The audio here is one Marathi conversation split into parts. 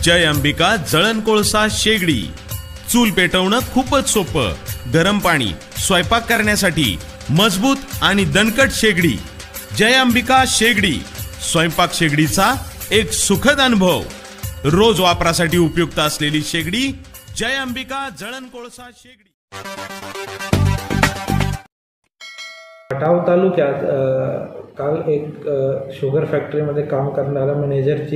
जय अंबिका जळण कोळसा शेगडी। चूल पेटवणं खूपच सोपं। गरम पाणी स्वयंपाक करण्यासाठी मजबूत आणि दणकट शेगडी। जय अंबिका शेगडी स्वयंपाक शेगडीचा एक सुखद अनुभव। रोज वापरासाठी उपयुक्त असलेली शेगडी जय अंबिका जळण कोळसा शेगडी। खटाव तालुक्यात काल एक शुगर फॅक्टरीमध्ये काम करणाऱ्या मॅनेजरची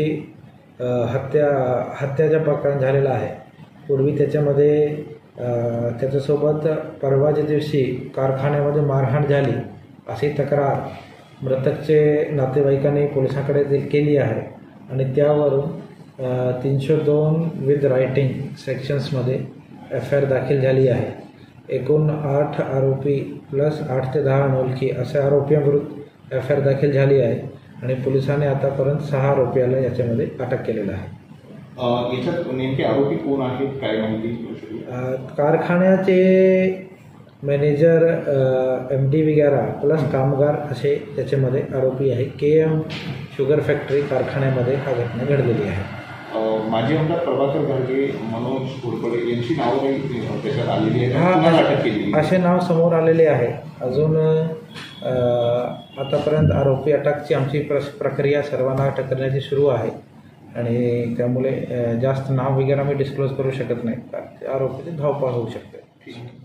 हत्याचा प्रकार झालेला आहे। पूर्वी त्याच्यामध्ये त्याच्यासोबत परवाच्या दिवशी कारखान्यामध्ये मारहाण झाली अशी तक्रार मृतकचे नातेवाईकांनी पोलिसांकडे केली आहे आणि त्यावरून 302 विथ रायटिंग सेक्शन्समध्ये FIR दाखल झाली आहे। एकूण 8 आरोपी प्लस 8 ते 10 अनोळखी अशा आरोपींविरुद्ध FIR दाखल झाली आहे आणि पोलिसांनी आतापर्यंत 6 आरोपीला याच्यामध्ये अटक केलेला आहे। याच्यात नेमके आरोपी कोण आहेत काय माहिती? कारखान्याचे मॅनेजर MD वगैरे प्लस कामगार असे त्याच्यामध्ये आरोपी आहे। KM शुगर फॅक्टरी कारखान्यामध्ये हा घटना घडलेली आहे। माजी आमदार प्रभाकर घारगे, मनोज घोरपडे यांची नावं त्याच्यात आलेली आहेत, असे नाव समोर आलेले आहे। अजून आतापर्यंत आरोपी अटकची आमची प्रक्रिया सर्वांना अटक करण्याची सुरू आहे आणि त्यामुळे जास्त नाव वगैरे मी डिस्क्लोज करू शकत नाही। आरोपीची धावपळ होऊ शकते।